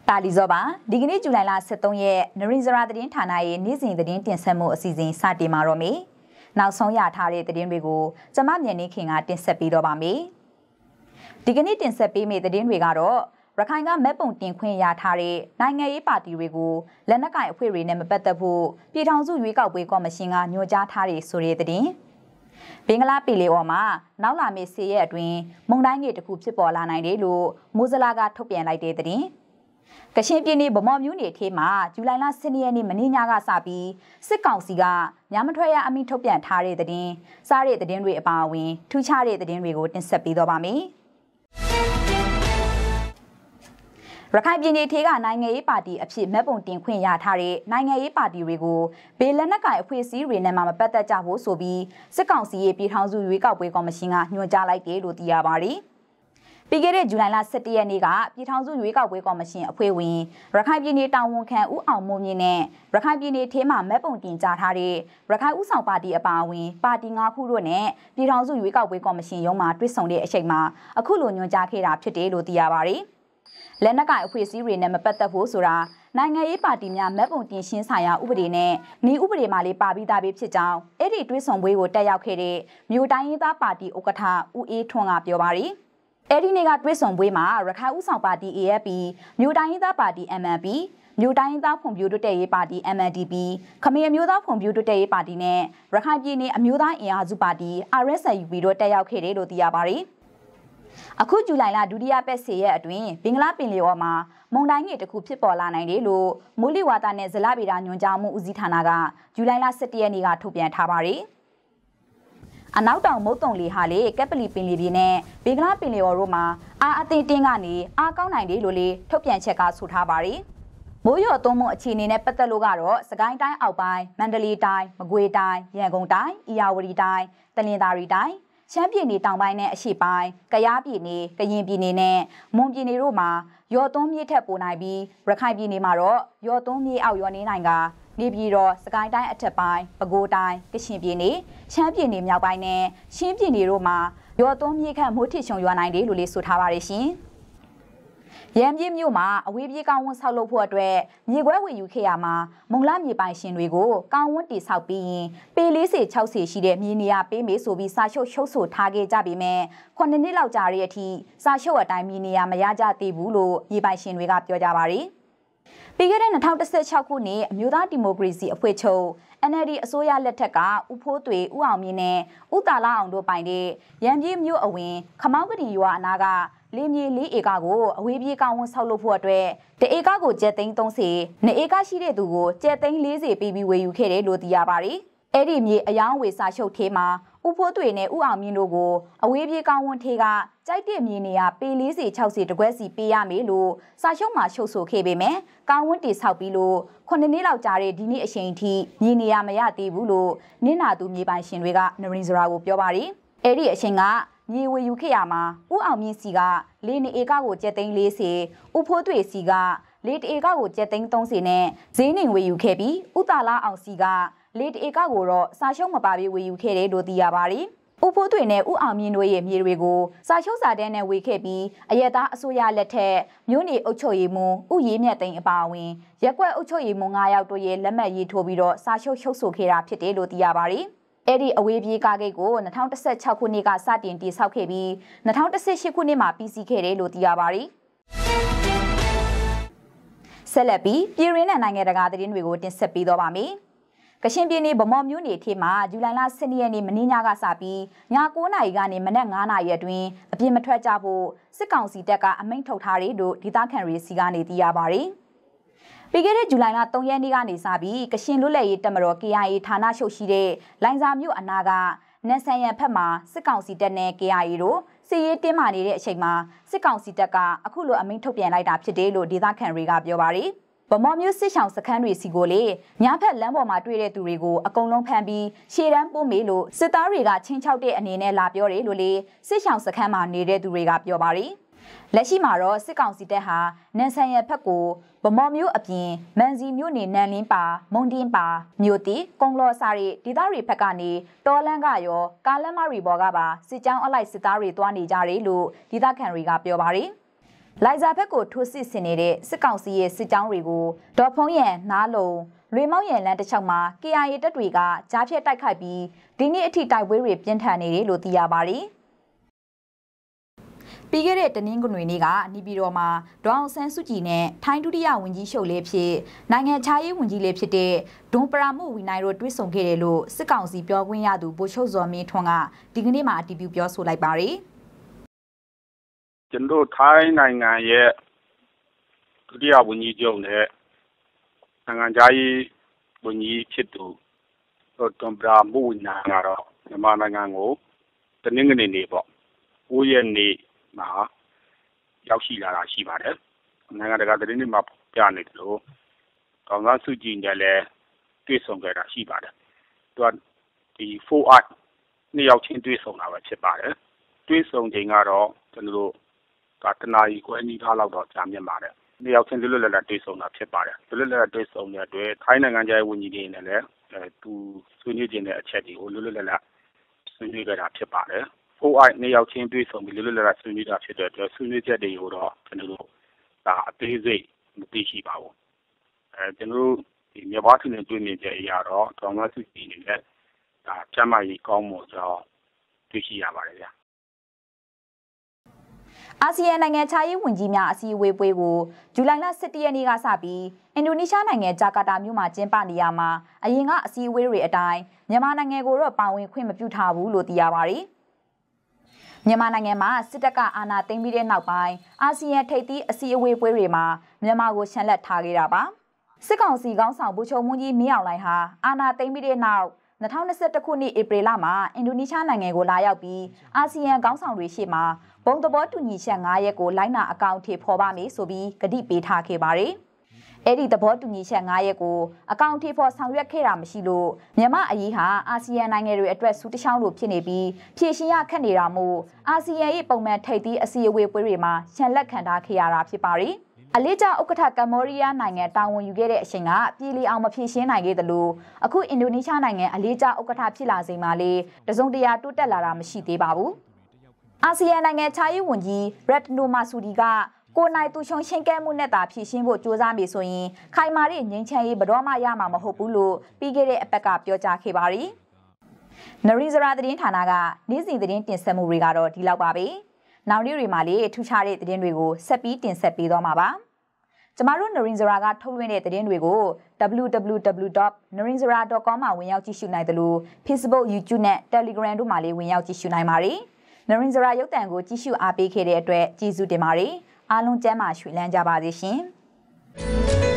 တာလီဇောပါဒီကနေ့ဇူလိုင်လ23ရက်နရိဇရာသတင်းဌာနရဲ့နေ့စဉ်သတင်းတင်ဆက်မှုအစီအစဉ်စတင်မှာတော့မေနောက်ဆုံးရထားတဲ့သတင်းတွေကိုကျမမြန်နေခင်ကတင်ဆက်ပေးတော့ပါမယ်ဒီကနေ့တင်ဆက်ပေးမယ့်သတင်းတွေကတော့ရခိုင်ကမဲပုံတင်ခွင့်ရထားတဲ့နိုင်ငံရေးပါတီတွေကိုလက်နက်ကိုင်အဖွဲ့တွေနဲ့မပတ်သက်ဖို့ပြည်ထောင်စုရွေးကောက်ပွဲကော်မရှင်ကညွှန်ကြားထားတဲ့ဆိုတဲ့သတင်းဘင်္ဂလားပြည်လေအော်မှာနောက်လာမယ့်10ရက်အတွင်းမုန်တိုင်းငယ်တစ်ခုဖြစ်ပေါ်လာနိုင်တယ်လို့မိုးစလာကထုတ်ပြန်လိုက်တဲ့သတင်းကချင်ပြည်နယ်ဗမော်မြို့နယ်ထဲမှာဇူလိုင်လ12ရက်နေ့မနေ့ညကစပြီးစစ်ကောင်စီကညမထွက်ရအမိန့်ထုတ်ပြန်ထားတဲ့သတင်းစားတဲ့သတင်းတွေအပါအဝင်ထူးခြားတဲ့သတင်းတွေကိုတင်ဆက်ပေးတော့ပါမယ်ရခိုင်ပြည်နယ်ထဲကနိုင်ငံရေးပါတီအဖြစ်မဲပုံတင်ခွင့်ရထားတဲ့နိုင်ငံရေးပါတီတွေကိုဘေးလက်နက်ကိုင်အဖွဲ့အစည်းတွေနဲ့မှမပတ်သက်ကြဖို့ဆိုပြီးစစ်ကောင်စီရဲ့ပြည်ထောင်စုရွေးကောက်ပွဲကော်မရှင်ကညွှန်ကြားလိုက်တယ်လို့သိရပါတယ်ပြီးခဲ့တဲ့ဇူလိုင်လ17ရက်နေ့ကပြည်ထောင်စုရွေးကောက်ပွဲကော်မရှင်အဖွဲ့ဝင်ရခိုင်ပြည်နယ်တာဝန်ခံဦးအောင်မိုးမြင့်နဲ့ရခိုင်ပြည်နယ်ထဲမှာမဲပုံတင်ကြားထားတဲ့ရခိုင်ဦးဆောင်ပါတီအပါအဝင်ပါတီ9ခုတို့နဲ့ပြည်ထောင်စုရွေးကောက်ပွဲကော်မရှင်ရုံးမှတွေ့ဆုံတဲ့အချိန်မှာအခုလိုညွှန်ကြားခဲ့တာဖြစ်တယ်လို့သိရပါတယ်လက်နက်ကိုင်အဖွဲ့အစည်းတွေနဲ့မပတ်သက်ဖို့ဆိုတာနိုင်ငံရေးပါတီများမဲပုံတင်ရှင်းဆိုင်ရာဥပဒေနဲ့ဤဥပဒေမှာလေးပါပြီးသားဖြစ်ကြောင်းအဲ့ဒီတွဲဆောင်ပွဲကိုတက်ရောက်ခဲ့တဲ့မြို့တိုင်းရင်းသားပါတီဥက္ကဋ္ဌဦးအေးထွန်းကပြောပါတယ်အဲ့ဒီနေ့ကတွဲဆောင်ပွဲမှာရခိုင်ဦးဆောင်ပါတီ AFP မြို့တိုင်းရင်းသားပါတီ MNP မြို့တိုင်းရင်းသားဖွံ့ဖြိုးတိုးတက်ရေးပါတီ MNDP ခမရမျိုးသားဖွံ့ဖြိုးတိုးတက်ရေးပါတီနဲ့ရခိုင်ပြည်နယ်အမျိုးသားအင်အားစုပါတီ RSUP တို့တက်ရောက်ခဲ့တယ်လို့သိရပါတယ်အခုဇူလိုင်လဒုတိယပတ်10ရက်အတွင်းဘင်္ဂလားပင်လယ်အော်မှာမုန်တိုင်းငယ်တစ်ခုဖြစ်ပေါ်လာနိုင်တယ်လို့မိုးလေဝသနဲ့ဇလဗေဒညွှန်ကြားမှုဦးစီးဌာနကဇူလိုင်လ17ရက်နေ့ကထုတ်ပြန်ထားပါတယ်အနောက်တောင်မုတ်တုံလေဟာလေကက်ပလီပင်လယ်ပြင်နဲ့ဘင်္ဂလားပင်လယ်အော်တို့မှာအားအသင်းတင်းကနေအားကောင်းနိုင်တယ်လို့လေထုတ်ပြန်ချက်ကဆိုထားပါတယ်မိုးရွာသွန်းမှုအခြေအနေနဲ့ပတ်သက်လို့ကတော့စကိုင်းတိုင်းအောက်ပိုင်းမန္တလေးတိုင်းမကွေးတိုင်းရန်ကုန်တိုင်းအေရဝတီတိုင်းတနင်္သာရီတိုင်းရှမ်းပြည်နယ်တောင်ပိုင်းနဲ့အရှေ့ပိုင်းကယားပြည်နယ်ကရင်ပြည်နယ်နဲ့မွန်ပြည်နယ်တို့မှာရော်သွန်းမြေထက်ပိုနိုင်ပြီးရခိုင်ပြည်နယ်မှာတော့ရော်သွန်းမြေအောက်ရောနေနိုင်ကနေပြည်တော်စကိုင်းတိုင်းအထက်ပိုင်းပဲခူးတိုင်းကချင်ပြည်နယ်ရှမ်းပြည်နယ်မြောက်ပိုင်းနဲ့ရှမ်းပြည်နယ်တို့မှာရော်သွန်းမြေခန့်မိုးထစ်ချုံရွာနိုင်တယ်လို့လေးဆိုထားပါတယ်ရှင်ရန်ပြည်မြို့မှာအဝေးပြေးကောင်းဝန်းဆောက်လုပ်ဖို့အတွက်မြေခွဲဝယ်ယူခဲ့ရမှာမုံလာမြေပိုင်ရှင်တွေကိုကောင်းဝန်းတိဆောက်ပြီးရင်ပေ40 60ရှိတဲ့မြေနေရာပေးမယ်ဆိုပြီးစာချုပ်ရှုပ်ဆိုထားခဲ့ကြပေမဲ့9နှစ်လောက်ကြာတဲ့အထိစာချုပ်အတိုင်းမြေနေရာမရကြသေးဘူးလို့မြေပိုင်ရှင်တွေကပြောကြပါတယ်ပြီးခဲ့တဲ့2016ခုနှစ်အမျိုးသားဒီမိုကရေစီအဖွဲ့ချုပ် NLD အစိုးရလက်ထက်ကဦးဖိုးသွေဦးအောင်မြင့်နဲ့ဦးတာလာအောင်တို့ပိုင်တဲ့ရန်ပြည်မြို့အဝင်ခမောင်းကတိရွာအနာကလင်းမြေ4ဧကကိုအဝေးပြေးကောင်းဝန်းဆောက်လုပ်ဖို့အတွက်တဧကကိုကျပ်သိန်း30 2ဧကရှိတဲ့သူကိုကျပ်သိန်း40ပေးပြီးဝယ်ယူခဲ့တယ်လို့သိရပါတယ်။အဲ့ဒီမြေအယောင်းဝယ်စာချုပ်ထဲမှာဦးဖိုးသွေနဲ့ဦးအောင်မြင့်တို့ကိုအဝေးပြေးကောင်းဝန်းထဲကကြိုက်တဲ့မြေနေရာပေ40 60တကွက်စီပေးရမယ်လို့စာချုပ်မှာချုပ်ဆိုခဲ့ပေမဲ့ကောင်းဝန်းတိဆောက်ပြီးလို့9နှစ်လောက်ကြာတဲ့ဒီနေ့အချိန်ထိမြေနေရာမရသေးဘူးလို့နင့်နာသူမြေပိုင်ရှင်တွေကနရင်းစရာကိုပြောပါတယ်။အဲ့ဒီအချိန်ကမြေဝယ်ယူခဲ့ရမှာဦးအောင်မြင့်စီက၄ဧကကိုကျပ်သိန်း40ဦးဖိုးသွေစီက၄ဧကကိုကျပ်သိန်း30နဲ့ဈေးနှိမ်ဝယ်ယူခဲ့ပြီးဦးတာလာအောင်စီက၄ဧကကိုတော့စာချုပ်မပါပြီးဝယ်ယူခဲ့တယ်လို့သိရပါတယ်ဦးဖိုးသွေနဲ့ဦးအောင်မြင့်တို့ရဲ့မြေတွေကိုစာချုပ်စာတမ်းနဲ့ဝေခဲ့ပြီးအရက်သားအစိုးရလက်ထက်မြို့နယ်အုပ်ချုပ်ရေးမှူးဦးရေးမြတ်သိန်းအပါအဝင်ရက်ကွက်အုပ်ချုပ်ရေးမှူး9ယောက်တို့ရဲ့လက်မှတ်ရေးထိုးပြီးတော့စာချုပ်ချုပ်ဆိုခဲ့တာဖြစ်တယ်လို့သိရပါတယ်အဲ့ဒီအဝေးပြေးကားဂိတ်ကို2016ခုနှစ်ကစတင်တည်ဆောက်ခဲ့ပြီး2018ခုနှစ်မှာပြီးစီးခဲ့တယ်လို့သိရပါတယ်ဆက်လက်ပြီးပြည်ရင်းနဲ့နိုင်ငံတကာသတင်းတွေကိုတင်ဆက်ပေးတော့ပါမယ်ကချင်ပြည်နယ်ဗမော်မြို့နယ်ထဲမှာဇူလိုင်လ12ရက်နေ့မနေ့ညကစပြီးည9နာရီကနေမနက်9နာရီအတွင်းအပြင်မထွက်ကြဖို့စစ်ကောင်စီတပ်ကအမိန့်ထုတ်ထားတယ်လို့ဒေသခံတွေစီကနေသိရပါတယ်ပြီးခဲ့တဲ့ဇူလိုင်လ3ရက်နေ့ကနေစပြီးကချင်လွတ်လပ်ရေးတပ်မတော် KIA ဌာနချုပ်ရှိတဲ့လိုင်ဇာမြို့အနာကနန်ဆန်ရန်ဖက်မှာစစ်ကောင်စီတပ်နဲ့ KIA တို့စစ်ရေးတင်းမာနေတဲ့အချိန်မှာစစ်ကောင်စီတပ်ကအခုလိုအမိန့်ထုတ်ပြန်လိုက်တာဖြစ်တယ်လို့ဒေသခံတွေကပြောပါတယ်ဗမော်မျိုးစစ်ဆောင်စခန်းတွေစီကိုလေညဖက်လမ်းပေါ်မှာတွေ့တဲ့သူတွေကိုအကုန်လုံးဖမ်းပြီးရှေ့တန်းပို့မေလို့စစ်သားတွေကချင်းချောက်တဲ့အနေနဲ့လာပြောတယ်လို့လေစစ်ဆောင်စခန်းမှာနေတဲ့သူတွေကပြောပါတယ်လက်ရှိမှာတော့စစ်ကောင်စီတပ်ဟာနန်ဆန်ရဖက်ကိုဗမော်မျိုးအပြင်မန်စီမြို့နယ်နန်လင်းပါမုံတင်းပါမြို့တီကုံလော်စာရီဒေသတွေဖက်ကနေတော်လန်းကရောကားလမ်းမတွေပေါ်ကပါစစ်ကြောင်းအလိုက်စစ်သားတွေတွားနေကြတယ်လို့ဒေသခံတွေကပြောပါတယ်လိုက်စာဘက်ကိုထိုးစစ်ဆင်နေတဲ့စစ်ကောင်စီရဲ့စစ်ကြောင်းတွေကိုဒေါ်ဖုံးရန်နားလုံလွေမောက်ရန်လမ်းတစ်လျှောက်မှာ KIA တပ်တွေကကြားဖြတ်တိုက်ခိုက်ပြီးဒီနေ့အထိတိုက်ပွဲတွေပြင်းထန်နေတယ်လို့သိရပါတယ်။ပြီးခဲ့တဲ့တနင်္ဂနွေနေ့ကနေပြည်တော်မှာဒေါအောင်ဆန်းစုကြည်နဲ့ထိုင်းဒုတိယဝန်ကြီးချုပ်လေးဖြစ်နိုင်ငံခြားရေးဝန်ကြီးလေးဖြစ်တဲ့ဒွန်ပရာမှုဝီနိုင်တို့တွေ့ဆုံခဲ့တယ်လို့စစ်ကောင်စီပြောခွင့်ရသူဗိုလ်ချုပ်ဇော်မင်းထွန်းကဒီကနေ့မှအတည်ပြုပြောဆိုလိုက်ပါတယ်။ကျွန်တော်ထိုင်းနိုင်ငံရဲ့ဒုတိယဝန်ကြီးချုပ်နဲ့နိုင်ငံခြားရေးဝန်ကြီးဖြစ်သူဒွန်ပရာမှုဝီနိုင်ကတော့မြန်မာနိုင်ငံကိုတနင်္ဂနွေနေ့ပေါ့9 ရက်နေ့မှာရောက်ရှိလာတာရှိပါတယ်။နိုင်ငံတကာသတင်းတွေမှာပြနေတယ်လို့ဒေါအောင်ဆန်းစုကြည်နဲ့လည်းတွေ့ဆုံခဲ့တာရှိပါတယ်။သူကဒီ4 နှစ်ယောက်ချင်းတွေ့ဆုံတာပဲဖြစ်ပါတယ်။တွေ့ဆုံချိန်ကတော့ကျွန်တော်တို့တနာရီခွဲနီးထားလောက်တော့ကြာမြင့်ပါတယ်။နှစ်ယောက်ချင်းလွတ်လပ်လပ်တွေ့ဆုံတာဖြစ်ပါတယ်။လွတ်လပ်လပ်တွေ့ဆုံတဲ့အတွက်ထိုင်းနိုင်ငံခြားရေးဝန်ကြီးတွေနဲ့လည်းသူဆွေးနွေးခြင်းတဲ့အချက်တွေကိုလွတ်လပ်လပ်ဆွေးနွေးကြတာဖြစ်ပါတယ်။နှစ်ယောက်ချင်းတွေ့ဆုံပြီးလွတ်လပ်လပ်ဆွေးနွေးတာဖြစ်တဲ့အတွက်ဆွေးနွေးချက်တွေကိုတော့ကျွန်တော်တို့အသေးစိတ်မသိရှိပါဘူး။ကျွန်တော်တို့ဒီမြန်မာပြည်နဲ့တွေ့မြင်ချက်အရာတော့ဒေါအောင်ဆန်းစုကြည်နဲ့ကျန်းမာရေးကောင်းမွန်ကြောင်းတွေ့ရှိရပါတယ်ဗျာ။အာဆီယံနိုင်ငံခြားရေးဝန်ကြီးများအစည်းအဝေးပွဲကိုဇူလိုင်လ17 ရက်နေ့ကစပြီးအင်ဒိုနီးရှားနိုင်ငံဂျာကာတာမြို့မှာကျင်းပနေရမှာအရင်ကအစည်းအဝေးတွေအတိုင်းမြန်မာနိုင်ငံကိုတော့ပါဝင်ခွင့်မပြုထားဘူးလို့သိရပါတယ်။မြန်မာနိုင်ငံမှာစစ်တပ်ကအာဏာသိမ်းပြီးတဲ့နောက်ပိုင်းအာဆီယံထိပ်သီးအစည်းအဝေးပွဲတွေမှာမြန်မာကိုရှန်လက်ထားခဲ့တာပါ။စစ်ကောင်စီခေါင်းဆောင်ဗိုလ်ချုပ်မှူးကြီးမင်းအောင်လှိုင်ဟာအာဏာသိမ်းပြီးတဲ့နောက်2021ခုနှစ်ဧပြီလမှာအင်ဒိုနီးရှားနိုင်ငံကိုလာရောက်ပြီးအာဆီယံခေါင်းဆောင်တွေရှေ့မှာဘုံသဘောတူညီချက်9ရက်ကိုလိုက်နာအကောင့်ထေဖော်ပါမယ်ဆိုပြီးကတိပေးထားခဲ့ပါတယ်။အဲ့ဒီသဘောတူညီချက်9ရက်ကိုအကောင့်ထေဖော်ဆောင်ရွက်ခဲ့တာမရှိလို့မြန်မာအရေးဟာအာဆီယံနိုင်ငံတွေအတွက်စူးတချောင်းလိုဖြစ်နေပြီးဖြည့်ရှင်းရခက်နေတာမို့အာဆီယံရဲ့ပုံမှန်ထိပ်သီးအစည်းအဝေးပွဲတွေမှာရှန်လက်ခံထားခဲ့ရတာဖြစ်ပါတယ်။အလေးကျဥက္ကဋ္ဌကမ္ဘောဒီးယားနိုင်ငံတာဝန်ယူခဲ့တဲ့အချိန်ကပြည်လည်အောင်မဖြည့်ရှင်းနိုင်ခဲ့သလိုအခုအင်ဒိုနီးရှားနိုင်ငံအလေးကျဥက္ကဋ္ဌဖြစ်လာချိန်မှာလေတစုံတရာတိုးတက်လာတာမရှိသေးပါဘူး။အာဆီယံနိုင်ငံခြားရေးဝန်ကြီးရက်တနိုမာဆူဒီကကိုနိုင်သူချုံရှင်းကဲမှုနဲ့တာဖြည့်ရှင်းဖို့ကြိုးစားပြီဆိုရင်ခိုင်မာတဲ့ငြိမ်းချမ်းရေးဘယ်တော့မှရမှာမဟုတ်ဘူးလို့ပြီးခဲ့တဲ့အပတ်ကပြောကြားခဲ့ပါတယ်။နရီဇရာသတင်းဌာနကနေ့စဉ်သတင်းတင်ဆက်မှုတွေကတော့ဒီလောက်ပါပဲ။နောက်နေ့တွေမှာလေထူးခြားတဲ့သတင်းတွေကိုဆက်ပြီးတင်ဆက်ပေးသွားမှာပါ။ကျမတို့ Narinzara ကထုတ်လွှင့်တဲ့သတင်းတွေကို www.narinzara.com မှာဝင်ရောက်ကြည့်ရှုနိုင်တယ်လို့ Facebook, YouTube နဲ့ Telegram တို့မှာလည်းဝင်ရောက်ကြည့်ရှုနိုင်ပါတယ်။ Narinzara ရုပ်သံကိုကြည့်ရှုအားပေးခဲ့တဲ့အတွက်ကျေးဇူးတင်ပါတယ်။အားလုံးကျန်းမာရွှင်လန်းကြပါစေရှင်။